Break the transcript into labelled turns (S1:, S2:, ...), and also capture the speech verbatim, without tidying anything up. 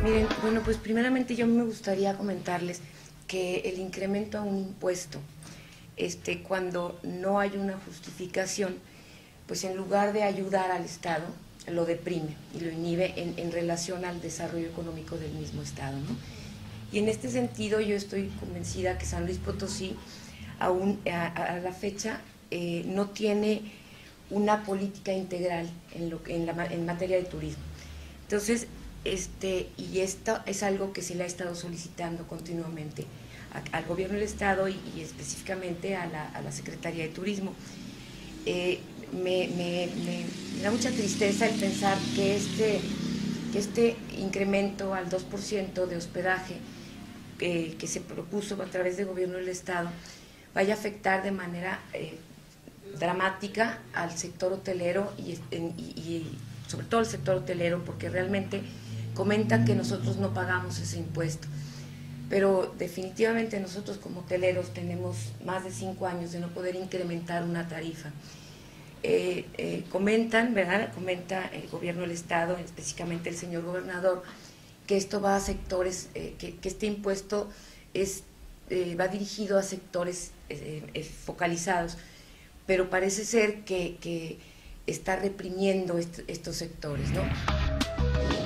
S1: Miren, bueno, pues primeramente yo me gustaría comentarles que el incremento a un impuesto, este, cuando no hay una justificación, pues en lugar de ayudar al Estado, lo deprime y lo inhibe en, en relación al desarrollo económico del mismo Estado, ¿no? Y en este sentido yo estoy convencida que San Luis Potosí, aún a, a la fecha, eh, no tiene una política integral en, lo, en, la, en materia de turismo. Entonces, este, y esto es algo que se le ha estado solicitando continuamente a, al gobierno del Estado y, y específicamente a la, a la Secretaría de Turismo. Eh, me, me, me, me da mucha tristeza el pensar que este, que este incremento al dos por ciento de hospedaje eh, que se propuso a través del gobierno del Estado vaya a afectar de manera eh, dramática al sector hotelero y, y, y sobre todo al sector hotelero, porque realmente comentan que nosotros no pagamos ese impuesto, pero definitivamente nosotros como hoteleros tenemos más de cinco años de no poder incrementar una tarifa. Eh, eh, comentan, ¿verdad? Comenta el gobierno del Estado, específicamente el señor gobernador, que esto va a sectores, eh, que, que este impuesto es, eh, va dirigido a sectores eh, eh, focalizados, pero parece ser que, que está reprimiendo est estos sectores, ¿no?